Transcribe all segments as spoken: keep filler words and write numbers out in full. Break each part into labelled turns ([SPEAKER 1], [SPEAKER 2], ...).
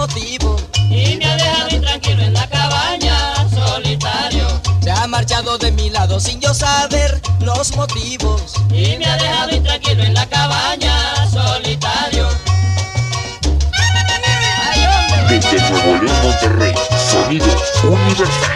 [SPEAKER 1] motivos.
[SPEAKER 2] Y me ha dejado intranquilo en la cabaña, solitario.
[SPEAKER 1] Se ha marchado de mi lado sin yo saber los motivos.
[SPEAKER 2] Y me ha dejado intranquilo en la cabaña, solitario.
[SPEAKER 3] Desde Nuevo León, Monterrey, sonido universal.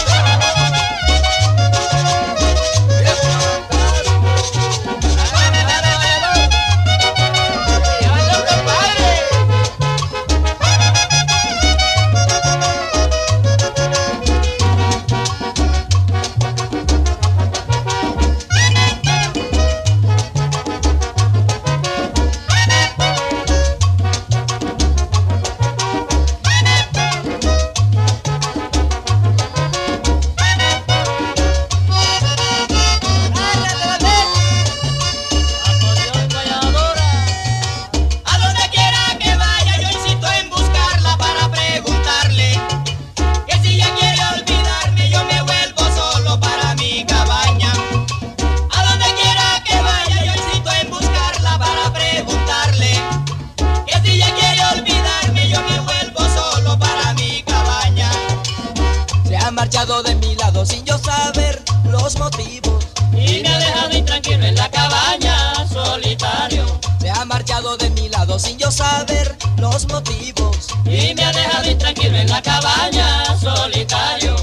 [SPEAKER 1] Marchado de mi lado sin yo saber los motivos.
[SPEAKER 2] Y me ha dejado intranquilo en la cabaña, solitario.
[SPEAKER 1] Se ha marchado de mi lado sin yo saber los motivos.
[SPEAKER 2] Y me ha dejado intranquilo en la cabaña, solitario.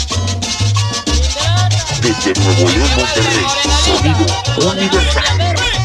[SPEAKER 3] Desde Nuevo León, Monterrey, sonido universal.